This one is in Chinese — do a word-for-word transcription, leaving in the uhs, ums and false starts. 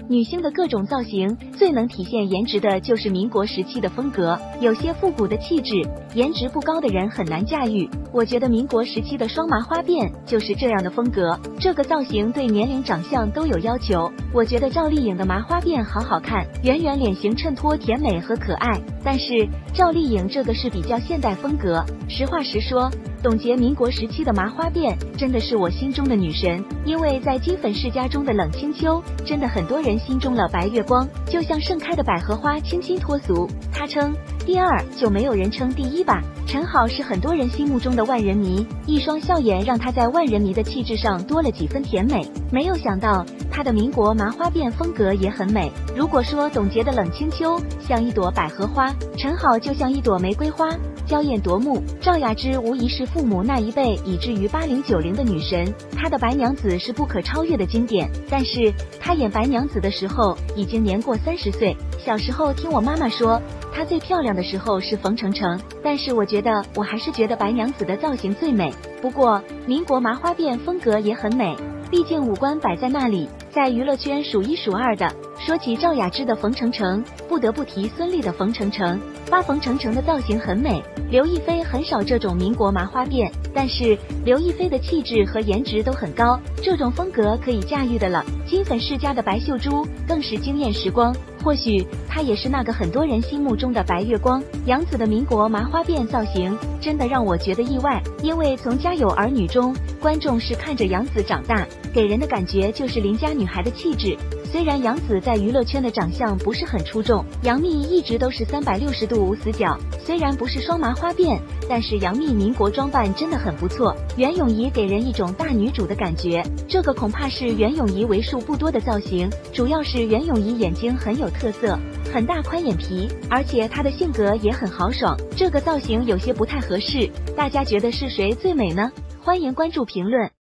女星的各种造型最能体现颜值的就是民国时期的风格，有些复古的气质，颜值不高的人很难驾驭。我觉得民国时期的双麻花辫就是这样的风格，这个造型对年龄长相都有要求。我觉得赵丽颖的麻花辫好好看，圆圆脸型衬托甜美和可爱，但是赵丽颖这个是比较现代风格。实话实说，董洁民国时期的麻花辫真的是我心中的女神，因为在金粉世家中的冷清秋，真的很多人心中了白月光，就像盛开的百合花，清新脱俗。她称第二，就没有人称第一吧。陈好是很多人心目中的万人迷，一双笑眼让她在万人迷的气质上多了几分甜美。没有想到她的民国麻花辫风格也很美。如果说董洁的冷清秋像一朵百合花，陈好就像一朵玫瑰花，娇艳夺目。赵雅芝无疑是父母那一辈以至于八零九零的女神，她的白娘子是不可超越的经典。但是她演白娘子的时候已经年过三十岁，小时候听我妈妈说，她最漂亮的时候是冯程程，但是我觉得我还是觉得白娘子的造型最美。不过民国麻花辫风格也很美，毕竟五官摆在那里，在娱乐圈数一数二的。说起赵雅芝的冯程程，不得不提孙俪的冯程程，八冯程程的造型很美。刘亦菲很少这种民国麻花辫，但是刘亦菲的气质和颜值都很高，这种风格可以驾驭的了。金粉世家的白秀珠更是惊艳时光，或许她也是那个很多人心目中的白月光。杨紫的民国麻花辫造型真的让我觉得意外，因为从《家有儿女》中，观众是看着杨紫长大，给人的感觉就是邻家女孩的气质。虽然杨紫在娱乐圈的长相不是很出众，杨幂一直都是三百六十度无死角，虽然不是双麻花辫，但是杨幂民国装扮真的很不错。袁咏仪给人一种大女主的感觉，这个恐怕是袁咏仪为数不多的造型，主要是袁咏仪眼睛很有特色，很大宽眼皮，而且她的性格也很豪爽，这个造型有些不太合适。大家觉得是谁最美呢？欢迎关注评论。